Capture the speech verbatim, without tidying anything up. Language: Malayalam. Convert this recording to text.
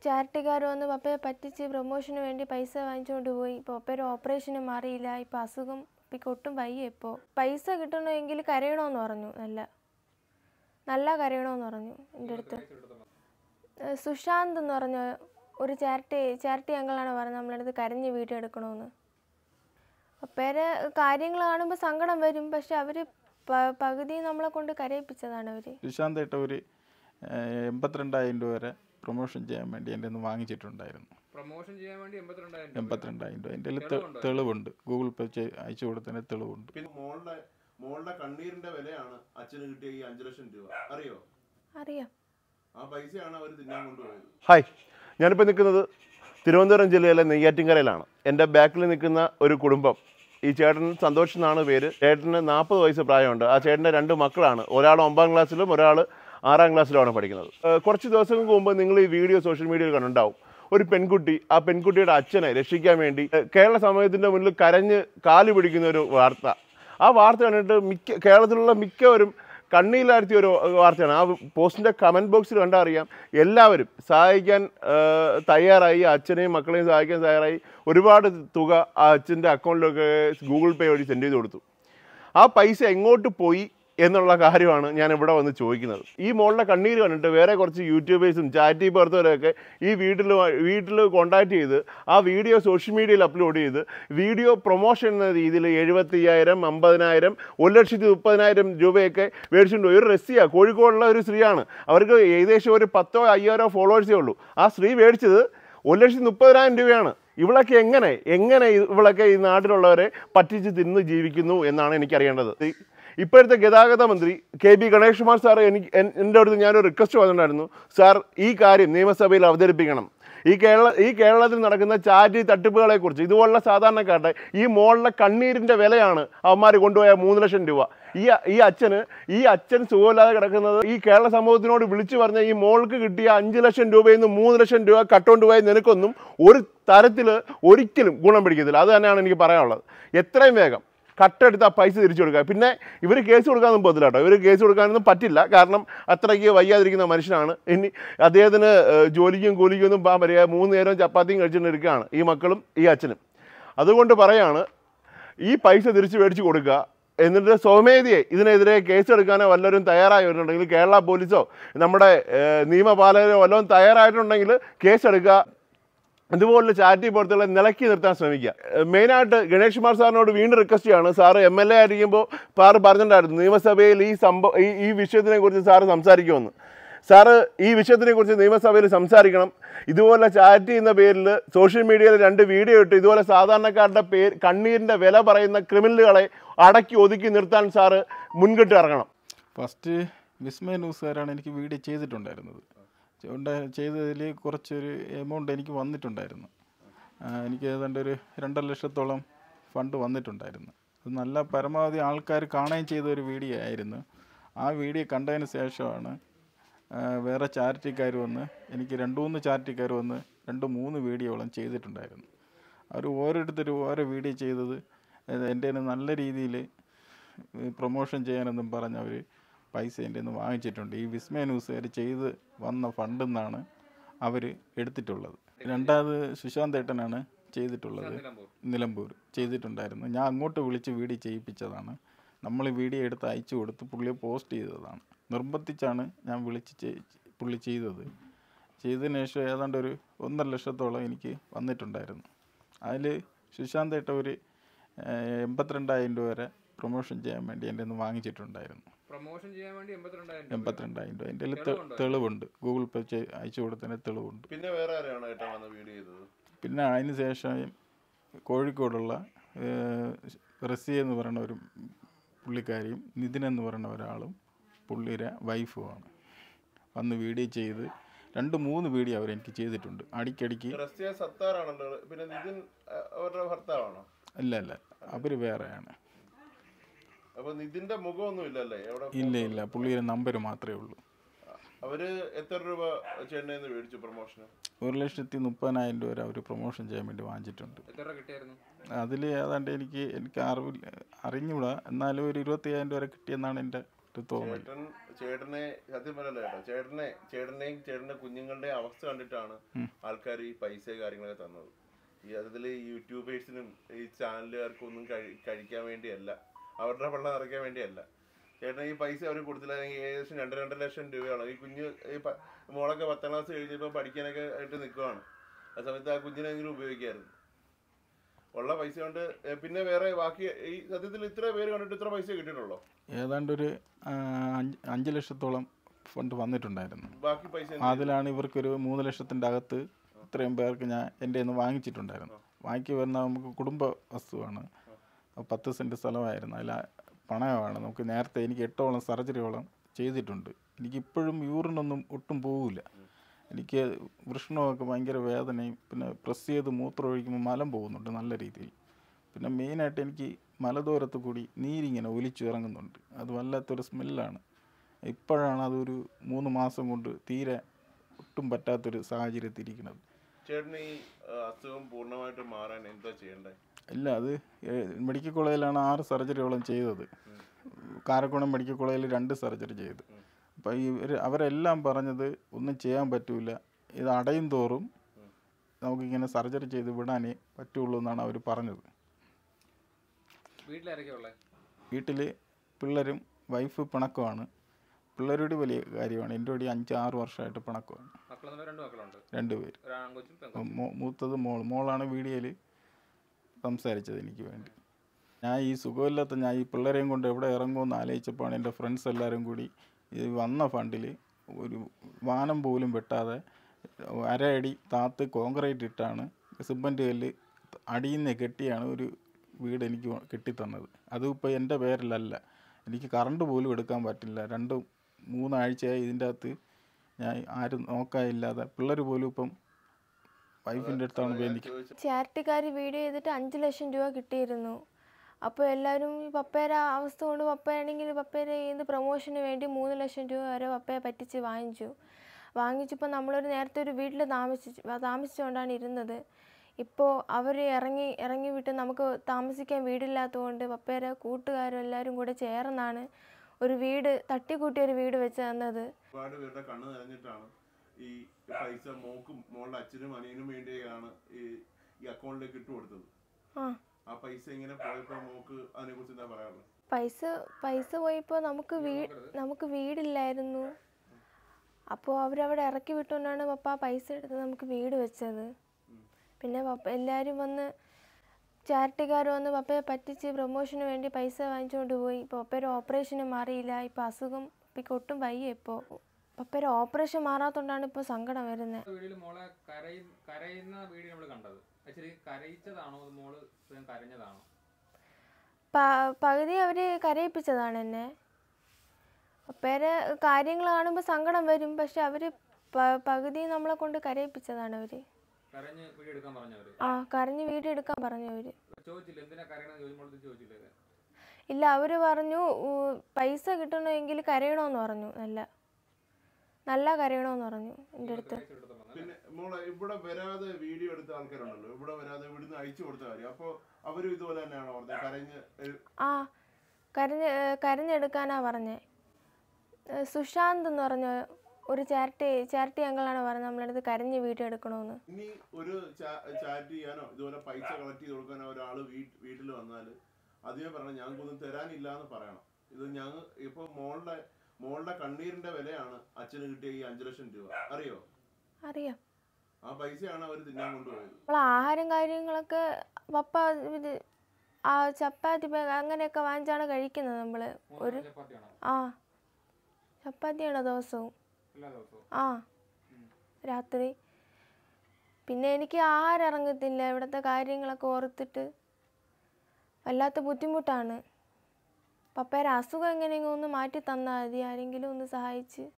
ചാരിറ്റിക്കാർ വന്ന് പപ്പയെ പറ്റിച്ച് പ്രൊമോഷന് വേണ്ടി പൈസ വാങ്ങിച്ചുകൊണ്ട് പോയി. ഇപ്പോൾ പപ്പയുടെ ഓപ്പറേഷന് മാറിയില്ല. ഇപ്പോൾ അസുഖം ഇപ്പം ഒട്ടും വയ്യ. ഇപ്പോൾ പൈസ കിട്ടണമെങ്കിൽ കരയണമെന്ന് പറഞ്ഞു. നല്ല നല്ല കരയണമെന്ന് പറഞ്ഞു എൻ്റെ അടുത്ത്. സുശാന്ത് എന്ന് പറഞ്ഞ ഒരു ചാരിറ്റി ചാരിറ്റി അംഗിളാണ് പറഞ്ഞത് നമ്മളെ അടുത്ത് കരഞ്ഞ് വീഡിയോ എടുക്കണമെന്ന്. പപ്പയുടെ കാര്യങ്ങൾ കാണുമ്പോൾ സങ്കടം വരും. പക്ഷെ അവർ പകുതി നമ്മളെ കൊണ്ട് കരയിപ്പിച്ചതാണ് അവർ. സുശാന്ത് ഏട്ട ഒരു എൺപത്തിരണ്ടായിരം രൂപ വരെ പ്രൊമോഷൻ ചെയ്യാൻ വേണ്ടി എൻ്റെ ഒന്ന് വാങ്ങിച്ചിട്ടുണ്ടായിരുന്നു. പ്രൊമോഷൻ ചെയ്യാൻ വേണ്ടി എൺപത്തിരണ്ടായിരം എൺപത്തിരണ്ടായിരം രൂപ എൻ്റെ തെളിവുണ്ട്. ഗൂഗിൾ പേ അയച്ചു കൊടുത്തതിന് തെളിവുണ്ട്. പിന്നെ മോളുടെ മോളുടെ കണ്ണീരിന്റെ വിലയാണ് അച്ഛന് കിട്ടിയ ഈ അഞ്ചു ലക്ഷം രൂപ. അറിയോ? അറിയാം. ആ പൈസയാണ് അവർ തിന്നാൻ കൊണ്ടുപോയത്. ഹായ്, ഞാനിപ്പോൾ നിൽക്കുന്നത് തിരുവനന്തപുരം ജില്ലയിലെ നെയ്യാറ്റിൻകരയിലാണ്. എൻ്റെ ബാക്കിൽ നിൽക്കുന്ന ഒരു കുടുംബം. ഈ ചേട്ടൻ സന്തോഷ് എന്നാണ് പേര്. ചേട്ടന് നാൽപ്പത് വയസ്സ് പ്രായമുണ്ട്. ആ ചേട്ടൻ്റെ രണ്ട് മക്കളാണ്. ഒരാൾ ഒമ്പതാം ക്ലാസ്സിലും ഒരാൾ ആറാം ക്ലാസ്സിലുമാണ് പഠിക്കുന്നത്. കുറച്ച് ദിവസങ്ങൾക്ക് മുമ്പ് നിങ്ങൾ ഈ വീഡിയോ സോഷ്യൽ മീഡിയയിൽ കണ്ടുണ്ടാവും. ഒരു പെൺകുട്ടി, ആ പെൺകുട്ടിയുടെ അച്ഛനെ രക്ഷിക്കാൻ വേണ്ടി കേരള സമൂഹത്തിൻ്റെ മുന്നിൽ കരഞ്ഞ് കാല് പിടിക്കുന്ന ഒരു വാർത്ത. ആ വാർത്ത കണ്ടിട്ട് മിക്ക കേരളത്തിലുള്ള മിക്കവരും കണ്ണീരിലാഴ്ത്തിയ ഒരു വാർത്തയാണ്. ആ പോസ്റ്റിൻ്റെ കമൻറ്റ് ബോക്സിൽ കണ്ടാൽ അറിയാം, എല്ലാവരും സഹായിക്കാൻ തയ്യാറായി. അച്ഛനെയും മക്കളെയും സഹായിക്കാൻ തയ്യാറായി. ഒരുപാട് തുക ആ അച്ഛൻ്റെ അക്കൗണ്ടിലൊക്കെ ഗൂഗിൾ പേ വഴി സെൻഡ് ചെയ്ത് കൊടുത്തു. ആ പൈസ എങ്ങോട്ട് പോയി എന്നുള്ള കാര്യമാണ് ഞാൻ ഇവിടെ വന്ന് ചോദിക്കുന്നത്. ഈ മോളുടെ കണ്ണീര് കണ്ടിട്ട് വേറെ കുറച്ച് യൂട്യൂബേഴ്സും ചാറ്റി പേർത്തവരൊക്കെ ഈ വീട്ടിൽ വീട്ടിൽ കോൺടാക്ട് ചെയ്ത് ആ വീഡിയോ സോഷ്യൽ മീഡിയയിൽ അപ്ലോഡ് ചെയ്ത് വീഡിയോ പ്രൊമോഷൻ എന്ന രീതിയിൽ എഴുപത്തി അയ്യായിരം അമ്പതിനായിരം ഒരു ലക്ഷത്തി മുപ്പതിനായിരം രൂപയൊക്കെ മേടിച്ചിട്ടുണ്ട്. ഒരു റസിയ, കോഴിക്കോടുള്ള ഒരു സ്ത്രീയാണ്. അവർക്ക് ഏകദേശം ഒരു പത്തോ അയ്യായിരോ ഫോളോവേഴ്സേ ഉള്ളൂ. ആ സ്ത്രീ മേടിച്ചത് ഒരു ലക്ഷത്തി മുപ്പതിനായിരം രൂപയാണ്. ഇവളൊക്കെ എങ്ങനെ എങ്ങനെ ഇവളൊക്കെ ഈ നാട്ടിലുള്ളവരെ പറ്റിച്ച് തിന്ന് ജീവിക്കുന്നു എന്നാണ് എനിക്കറിയേണ്ടത്. ഇപ്പോഴത്തെ ഗതാഗത മന്ത്രി K B Ganesh Kumar sir എനിക്ക് എൻ്റെ അടുത്ത് ഞാനൊരു റിക്വസ്റ്റ് വന്നിട്ടുണ്ടായിരുന്നു. സാർ, ഈ കാര്യം നിയമസഭയിൽ അവതരിപ്പിക്കണം. ഈ കേരള ഈ കേരളത്തിൽ നടക്കുന്ന ചാരിറ്റി തട്ടിപ്പുകളെക്കുറിച്ച്, ഇതുപോലുള്ള സാധാരണക്കാരുടെ ഈ മോളുടെ കണ്ണീരിൻ്റെ വിലയാണ് അവന്മാർ കൊണ്ടുപോയ മൂന്ന് ലക്ഷം രൂപ. ഈ ഈ അച്ഛന് ഈ അച്ഛൻ സുഖമില്ലാതെ കിടക്കുന്നത് ഈ കേരള സമൂഹത്തിനോട് വിളിച്ചു പറഞ്ഞ ഈ മോൾക്ക് കിട്ടിയ അഞ്ച് ലക്ഷം രൂപയിൽ നിന്ന് മൂന്ന് ലക്ഷം രൂപ കട്ടുകൊണ്ട് പോയ നിനക്കൊന്നും ഒരു തരത്തിൽ ഒരിക്കലും ഗുണം പിടിക്കത്തില്ല. അത് തന്നെയാണ് എനിക്ക് പറയാനുള്ളത്. എത്രയും വേഗം കട്ടെടുത്ത് ആ പൈസ തിരിച്ചു കൊടുക്കുക. പിന്നെ ഇവർ കേസ് കൊടുക്കാനൊന്നും പോകത്തില്ല കേട്ടോ. ഇവർ കേസ് കൊടുക്കാനൊന്നും പറ്റില്ല. കാരണം അത്രയ്ക്ക് വയ്യാതിരിക്കുന്ന മനുഷ്യനാണ്. ഇനി അദ്ദേഹത്തിന് ജോലിക്കും കൂലിക്കും ഒന്നും പോകാൻ പറ്റില്ല. മൂന്ന് നേരം ചപ്പാത്തിയും കഴിച്ചുകൊണ്ട് ഇരിക്കുകയാണ് ഈ മക്കളും ഈ അച്ഛനും. അതുകൊണ്ട് പറയാണ്, ഈ പൈസ തിരിച്ച് മേടിച്ച് കൊടുക്കുക. എന്നിട്ട് സ്വമേധയെ ഇതിനെതിരെ കേസെടുക്കാനോ വല്ലവരും തയ്യാറായിട്ടുണ്ടെങ്കിൽ, കേരള പോലീസോ നമ്മുടെ നിയമപാലകരോ വല്ലതും തയ്യാറായിട്ടുണ്ടെങ്കിൽ കേസെടുക്കുക. ഇതുപോലുള്ള ചാരിറ്റി പ്രവർത്തികളെ നിലക്കി നിർത്താൻ ശ്രമിക്കുക. മെയിനായിട്ട് ഗണേഷ് കുമാർ സാറിനോട് വീണ്ടും റിക്വസ്റ്റ് ചെയ്യാണ്. സാറ് എം എൽ എ ആയിരിക്കുമ്പോൾ സാറ് പറഞ്ഞിട്ടുണ്ടായിരുന്നു നിയമസഭയിൽ ഈ സംഭവം ഈ ഈ വിഷയത്തിനെ കുറിച്ച് സാറ് സംസാരിക്കുമെന്ന്. സാറ് ഈ വിഷയത്തിനെക്കുറിച്ച് നിയമസഭയിൽ സംസാരിക്കണം. ഇതുപോലെ ചാരിറ്റി എന്ന പേരിൽ സോഷ്യൽ മീഡിയയിൽ രണ്ട് വീഡിയോ ഇട്ട് ഇതുപോലെ സാധാരണക്കാരുടെ പേര് കണ്ണീരിൻ്റെ വില പറയുന്ന ക്രിമിനലുകളെ അടക്കി ഒതുക്കി നിർത്താൻ സാറ് മുൻകിട്ട് ഇറങ്ങണം. ഫസ്റ്റ് വിസ്മയ ന്യൂസുകാരാണ് എനിക്ക് വീഡിയോ ചെയ്തിട്ടുണ്ടായിരുന്നത്. ചെയ്തതിൽ കുറച്ചൊരു എമൗണ്ട് എനിക്ക് വന്നിട്ടുണ്ടായിരുന്നു. എനിക്ക് ഏതാണ്ട് ഒരു രണ്ടര ലക്ഷത്തോളം ഫണ്ട് വന്നിട്ടുണ്ടായിരുന്നു. അത് നല്ല പരമാവധി ആൾക്കാർ കാണുകയും ചെയ്ത ഒരു വീഡിയോ ആയിരുന്നു. ആ വീഡിയോ കണ്ടതിന് ശേഷമാണ് വേറെ ചാരിറ്റിക്കാർ വന്ന് എനിക്ക് രണ്ട് മൂന്ന് ചാരിറ്റിക്കാർ വന്ന് രണ്ട് മൂന്ന് വീഡിയോകളും ചെയ്തിട്ടുണ്ടായിരുന്നു. അവർ ഓരോരുത്തരും ഓരോ വീഡിയോ ചെയ്തത് എൻ്റെ നല്ല രീതിയിൽ പ്രൊമോഷൻ ചെയ്യാനെന്നും പറഞ്ഞ് അവർ പൈസ എൻ്റെ നിന്ന് വാങ്ങിച്ചിട്ടുണ്ട്. ഈ വിസ്മയ ന്യൂസുകാർ ചെയ്ത് വന്ന ഫണ്ടിൽ നിന്നാണ് അവർ എടുത്തിട്ടുള്ളത്. രണ്ടാമത് സുശാന്ത് ഏട്ടനാണ് ചെയ്തിട്ടുള്ളത്. നിലമ്പൂർ ചെയ്തിട്ടുണ്ടായിരുന്നു. ഞാൻ അങ്ങോട്ട് വിളിച്ച് വീഡിയോ ചെയ്യിപ്പിച്ചതാണ്. നമ്മൾ വീഡിയോ എടുത്ത് അയച്ചു കൊടുത്ത് പുള്ളിയെ പോസ്റ്റ് ചെയ്തതാണ്. നിർബന്ധിച്ചാണ് ഞാൻ വിളിച്ച് പുള്ളി ചെയ്തത്. ചെയ്തതിന് ശേഷം ഏതാണ്ട് ഒരു ഒന്നര ലക്ഷത്തോളം എനിക്ക് വന്നിട്ടുണ്ടായിരുന്നു. അതിൽ സുശാന്ത് ഏട്ട ഒരു എൺപത്തിരണ്ടായിരം രൂപ വരെ പ്രൊമോഷൻ ചെയ്യാൻ വേണ്ടി എൻ്റെ നിന്ന് വാങ്ങിച്ചിട്ടുണ്ടായിരുന്നു. പ്രൊമോഷൻ ചെയ്യാൻ വേണ്ടി എൺപത്തിരണ്ടായിരം രൂപ എൻ്റെ തെളിവുണ്ട്. ഗൂഗിൾ പേ അയച്ചു കൊടുത്തതിന് തെളിവുണ്ട്. പിന്നെ വേറെ ആരെയാണ് ഏട്ടാ വന്ന് വീഡിയോ ചെയ്തത്? പിന്നെ അതിന് ശേഷം കോഴിക്കോടുള്ള റസിയ എന്ന് പറയുന്ന ഒരു പുള്ളിക്കാരിയും നിതിൻ എന്ന് പറയുന്ന ഒരാളും പുള്ളിയുടെ വൈഫുമാണ് വന്ന് വീഡിയോ ചെയ്ത് രണ്ട് മൂന്ന് വീഡിയോ അവർ എനിക്ക് ചെയ്തിട്ടുണ്ട്. അടിക്കടിക്ക് അല്ല അല്ല അവർ വേറെയാണ്. ഇല്ല ഇല്ല, പുള്ളിയുടെ നമ്പർ മാത്രമേ ഉള്ളൂ. അവര് എത്ര രൂപ ചേട്ടനെ മേടിച്ചു പ്രൊമോഷന്? ഒരു ലക്ഷത്തി മുപ്പതിനായിരം രൂപ അവർ പ്രൊമോഷൻ ചെയ്യാൻ വേണ്ടി വാങ്ങിച്ചിട്ടുണ്ട്. അതിൽ ഏതാണ്ട് എനിക്ക് എനിക്ക് അറിവില്ല അറിഞ്ഞൂടാ, എന്നാലും ഒരു ഇരുപത്തി അയ്യായിരം രൂപ കിട്ടിയെന്നാണ് എൻ്റെ ഒരു തോന്നൽ. ചേട്ടനെ സത്യം പറയല്ലോ കേട്ടോ, ചേട്ടനെ ചേട്ടനെയും ചേട്ടന്റെ കുഞ്ഞുങ്ങളുടെ അവസ്ഥ കണ്ടിട്ടാണ് ആൾക്കാർ ഈ പൈസ കാര്യങ്ങളൊക്കെ തന്നത്. ഈ അതിൽ യൂട്യൂബേഴ്സിനും ഈ ചാനലുകാർക്കും ഒന്നും കഴി കഴിക്കാൻ വേണ്ടിയല്ല, അവരുടെ പള്ള നിറയ്ക്കാൻ വേണ്ടിയല്ല. ചേട്ടൻ ഈ പൈസ അവർ കൊടുത്തില്ല. ഏകദേശം രണ്ട് രണ്ടര ലക്ഷം രൂപയാണ്. ഈ കുഞ്ഞ് ഈ മോളൊക്കെ പത്താം ക്ലാസ് കഴിഞ്ഞപ്പോൾ പഠിക്കാനൊക്കെ ആയിട്ട് നിൽക്കുവാണ്. ആ സമയത്ത് ആ കുഞ്ഞിനെങ്കിലും ഉപയോഗിക്കായിരുന്നു ഉള്ള പൈസ കൊണ്ട്. പിന്നെ വേറെ ബാക്കി ഈ സത്യത്തിൽ ഇത്ര പേര് കണ്ടിട്ട് ഇത്ര പൈസ കിട്ടിയിട്ടുള്ളൂ. ഏതാണ്ടൊരു അഞ്ച് അഞ്ച് ലക്ഷത്തോളം ഫണ്ട് വന്നിട്ടുണ്ടായിരുന്നു. ബാക്കി പൈസ അതിലാണ് ഇവർക്കൊരു മൂന്ന് ലക്ഷത്തിൻ്റെ അകത്ത് ഇത്രയും പേർക്ക് ഞാൻ എൻ്റെ നിന്ന് വാങ്ങിച്ചിട്ടുണ്ടായിരുന്നു. വാങ്ങിക്ക് വരുന്ന നമുക്ക് കുടുംബ വസ്തുവാണ്. പത്ത് സെൻറ്റ് സ്ഥലമായിരുന്നു. അതിൽ പണയമാണ്. നമുക്ക് നേരത്തെ എനിക്ക് എട്ടോളം സർജറിയോളം ചെയ്തിട്ടുണ്ട്. എനിക്കിപ്പോഴും യൂറിനൊന്നും ഒട്ടും പോവില്ല. എനിക്ക് വൃഷ്ണമൊക്കെ ഭയങ്കര വേദനയും പിന്നെ പ്രസ് ചെയ്ത് മൂത്രം ഒഴിക്കുമ്പോൾ മലം പോകുന്നുണ്ട് നല്ല രീതിയിൽ. പിന്നെ മെയിനായിട്ട് എനിക്ക് മലദൂരത്ത് കൂടി നീരിങ്ങനെ ഒലിച്ചു ഇറങ്ങുന്നുണ്ട്. അത് വല്ലാത്തൊരു സ്മെല്ലാണ്. ഇപ്പോഴാണ് അതൊരു മൂന്ന് മാസം കൊണ്ട് തീരെ ഒട്ടും പറ്റാത്തൊരു സാഹചര്യത്തിരിക്കുന്നത്. ചേട്ടന് ഈ അസുഖം പൂർണ്ണമായിട്ട് മാറാൻ എന്താ ചെയ്യണ്ടേ? ഇല്ല, അത് മെഡിക്കൽ കോളേജിലാണ് ആറ് സർജറിയോളം ചെയ്തത്. കാരക്കോണം മെഡിക്കൽ കോളേജിൽ രണ്ട് സർജറി ചെയ്ത്. അപ്പോൾ ഇവർ അവരെല്ലാം പറഞ്ഞത് ഒന്നും ചെയ്യാൻ പറ്റില്ല, ഇത് അടയും തോറും നമുക്കിങ്ങനെ സർജറി ചെയ്ത് വിടാനേ പറ്റുള്ളൂ എന്നാണ് അവർ പറഞ്ഞത്. വീട്ടിൽ പിള്ളേരും വൈഫ് പിണക്കമാണ്. പിള്ളേരോട് വലിയ കാര്യമാണ്. എൻ്റെ കൂടി അഞ്ച് ആറ് വർഷമായിട്ട് പിണക്കമാണ്. രണ്ടുപേര്. മൂത്തത് മോൾ മോളാണ് വീഡിയോയിൽ സംസാരിച്ചത് എനിക്ക് വേണ്ടി. ഞാൻ ഈ സുഖമില്ലാത്ത ഞാൻ ഈ പിള്ളേരെയും കൊണ്ട് എവിടെ ഇറങ്ങുമെന്ന് ആലോചിച്ചപ്പോഴാണ് എൻ്റെ ഫ്രണ്ട്സ് എല്ലാവരും കൂടി ഈ വന്ന ഫണ്ടിൽ ഒരു വാനം പോലും വെട്ടാതെ അരയടി താത്ത് കോൺക്രീറ്റ് ഇട്ടാണ് സിമൻറ്റ് കല്ല് അടിയിൽ നിന്ന് കെട്ടിയാണ് ഒരു വീട് എനിക്ക് കെട്ടിത്തന്നത്. അതും ഇപ്പോൾ എൻ്റെ പേരിലല്ല. എനിക്ക് കറണ്ട് പോലും എടുക്കാൻ പറ്റില്ല. രണ്ട് മൂന്നാഴ്ചയായി ഇതിൻ്റെ അകത്ത് ഞാൻ ആരും നോക്കാനില്ലാതെ പിള്ളേർ പോലും ഇപ്പം വൈഫിൻ്റെ അടുത്താണ് ഉപയോഗിക്കുന്നത്. ചാരിറ്റിക്കാർ വീഡിയോ ചെയ്തിട്ട് അഞ്ച് ലക്ഷം രൂപ കിട്ടിയിരുന്നു. അപ്പോൾ എല്ലാവരും ഈ പപ്പയുടെ അവസ്ഥ കൊണ്ട് പപ്പയാണെങ്കിൽ പപ്പയുടെ ഇത് പ്രൊമോഷന് വേണ്ടി മൂന്ന് ലക്ഷം രൂപ വരെ പപ്പയെ പറ്റിച്ച് വാങ്ങിച്ചു. വാങ്ങിച്ചപ്പോൾ നമ്മളൊരു നേരത്തെ ഒരു വീട്ടിൽ താമസിച്ച് താമസിച്ചുകൊണ്ടാണ് ഇരുന്നത്. ഇപ്പോൾ അവർ ഇറങ്ങി ഇറങ്ങി വിട്ട് നമുക്ക് താമസിക്കാൻ വീടില്ലാത്തതുകൊണ്ട് പപ്പയുടെ കൂട്ടുകാരും എല്ലാവരും കൂടെ ചേർന്നാണ് ഒരു വീട് തട്ടിക്കൂട്ടിയൊരു വീട് വെച്ച് തന്നത്. ഒരുപാട് പേരുടെ കണ്ണ് നിറഞ്ഞിട്ടാണ് ഈ പൈസ മോക്കും മോളുടെ അച്ഛനും അനിയനും വേണ്ടിയാണ് ഈ ഈ അക്കൗണ്ടിലേക്ക് ഇട്ട് കൊടുത്തത്. ആ പൈസ ഇങ്ങനെ പോയപ്പോൾ മോക്ക് അതിനെ കുറിച്ച് എന്താ പറയാനുള്ളത്? പൈസ പൈസ പോയപ്പോൾ നമുക്ക് വീ നമുക്ക് വീടില്ലായിരുന്നു. അപ്പോൾ അവരവിടെ ഇറക്കി വിട്ടുകൊണ്ടാണ് പപ്പ പൈസ എടുത്ത് നമുക്ക് വീട് വെച്ചത്. പിന്നെ പപ്പ എല്ലാവരും വന്ന് ചാരിറ്റിക്കാർ വന്ന് പപ്പയെ പറ്റിച്ച് പ്രൊമോഷന് വേണ്ടി പൈസ വാങ്ങിച്ചുകൊണ്ട് പോയി. ഇപ്പോൾ പപ്പയുടെ ഓപ്പറേഷന് മാറിയില്ല. ഇപ്പോൾ അസുഖം ഇപ്പം ഒട്ടും വയ്യ. ഇപ്പോൾ പപ്പയുടെ ഓപ്പറേഷൻ മാറാത്തോണ്ടാണ് ഇപ്പോൾ സങ്കടം വരുന്നത്. പകുതി അവർ കരയിപ്പിച്ചതാണ് എന്നെ. പപ്പയുടെ കാര്യങ്ങൾ കാണുമ്പോൾ സങ്കടം വരും. പക്ഷെ അവർ പകുതി നമ്മളെ കൊണ്ട് കരയിപ്പിച്ചതാണ് അവർ. ആ കരഞ്ഞ് വീഡിയോ എടുക്കാൻ പറഞ്ഞു അവർ. ഇല്ല, അവർ പറഞ്ഞു പൈസ കിട്ടണമെങ്കിൽ കരയണമെന്ന് പറഞ്ഞു. നല്ല നല്ല കരയണമെന്ന് പറഞ്ഞു എൻ്റെ അടുത്ത്. പിന്നെ മോളെ ഇവിടെ വരാതെ വീഡിയോ എടുത്ത ആൾക്കാരുണ്ടല്ലോ, ഇവിടെ വരാതെ ഇവിടുന്ന് അയച്ചു കൊടുത്ത കാര്യം, അപ്പോൾ അവരും ഇതുപോലെ തന്നെയാണോ പറഞ്ഞത്? കരഞ്ഞ് ആ കരഞ്ഞ് കരഞ്ഞെടുക്കാനാ പറഞ്ഞേ. സുശാന്ത് എന്ന് പറഞ്ഞ ഒരു ചാരിറ്റി ചാരിറ്റി അംഗങ്ങളാണ് പറഞ്ഞത് നമ്മളെ അടുത്ത് കരഞ്ഞ് വീഡിയോ എടുക്കണമെന്ന്. ഇനി ഒരു ചാരിറ്റി ചെയ്യാനോ ഇതുപോലെ പൈസ കളക്ട് ചെയ്ത് കൊടുക്കാനോ ഒരാൾ വീട്ടിൽ വന്നാൽ ആദ്യമേ പറഞ്ഞാൽ ഞങ്ങൾക്കൊന്നും തരാനില്ല എന്ന് പറയണം. ഇത് ഞങ്ങൾ ഇപ്പോൾ മോളുടെ മോളുടെ കണ്ണീരിന്റെ വിലയാണ് അച്ഛന് കിട്ടിയ ഈ അഞ്ചു ലക്ഷം രൂപ. അറിയോ? അറിയാം. ആ പൈസയാണ് അവർ തിന്നാൻ കൊണ്ടുപോയത്. നമ്മൾ ആഹാരം കാര്യങ്ങളൊക്കെ പപ്പ ഇത് ആ ചപ്പാത്തി അങ്ങനെയൊക്കെ വാങ്ങിച്ചാണ് കഴിക്കുന്നത് നമ്മൾ. ഒരു ആ ചപ്പാത്തിയാണോ ദിവസവും? ആ രാത്രി. പിന്നെ എനിക്ക് ആഹാരം ഇറങ്ങത്തില്ല. ഇവിടുത്തെ കാര്യങ്ങളൊക്കെ ഓർത്തിട്ട് വല്ലാത്ത ബുദ്ധിമുട്ടാണ്. പപ്പയുടെ അസുഖം എങ്ങനെയെങ്കിലും ഒന്ന് മാറ്റി തന്നാൽ മതി, ആരെങ്കിലും ഒന്ന് സഹായിച്ച്.